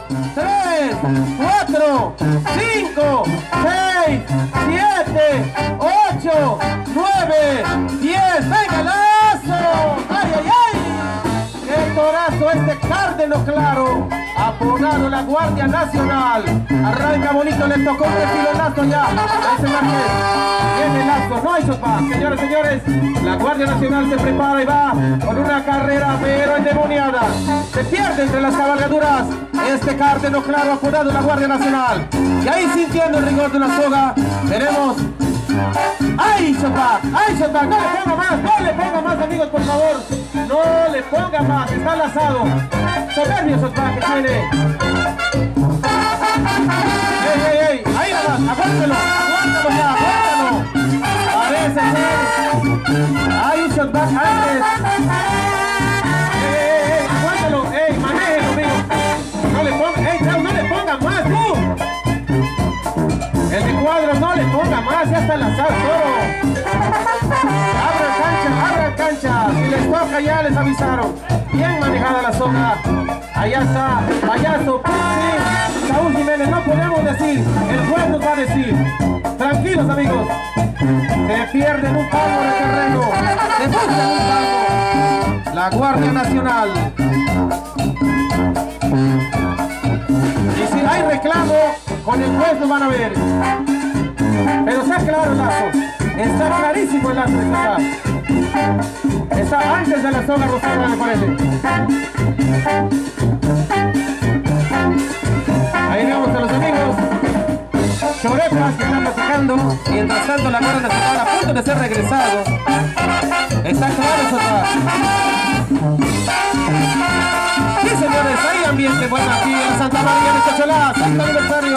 3, 4, 5, 6, 7, 8, 9, 10. ¡Venga, lazo! ¡Ay, ay, ay! ¡Qué torazo este Cárdeno Claro! Apodado la Guardia Nacional. Arranca bonito, le tocó un lazo ya. A ese Marqués. Viene el lazo, no hay sopa. Señores, señores, la Guardia Nacional se prepara y va con una carrera pero endemoniada. Se pierde entre las cabalgaduras este Cárdeno Claro, apodado la Guardia Nacional. Y ahí sintiendo el rigor de la soga, tenemos... ¡Ay, Sopac! ¡Ay, Sopac! ¡No le ponga más! ¡No le ponga más, amigos, por favor! ¡No le ponga más! ¡Está lazado! ¡Soberbio, Sopac, que tiene! ¡Ey, ey, ey! ¡Ahí nomás! ¡Aguántalo! ¡Aguántalo ya! ¡Aguántalo! Parece ser... ¡Hay un Sopac antes! ¡Ey, ey, ey! ¡Aguántalo! ¡Ey, manéjelo, amigo! ¡No le ponga! ¡Ey, no le ponga más, tú! El de Cuadros, no le ponga más, ya está enlazado todo. Abran cancha, si les toca ya les avisaron. Bien manejada la soga. Allá está, payaso, sí, Saúl Jiménez, no podemos decir, el juez nos va a decir. Tranquilos, amigos, se pierden un palmo de terreno, se buscan un palmo. La Guardia Nacional. Y si hay reclamo, con el juez lo van a ver. Pero está claro el lazo. Está clarísimo el lazo de acá. Está antes de la soga rosada, me parece. Ahí vemos a los amigos chorepas que están platicando. Mientras tanto la Guardia Nacional a punto de ser regresado. Está claro eso acá. Sí, señores, hay ambiente bueno aquí en Santa María de Chachalá, Santa Libertad.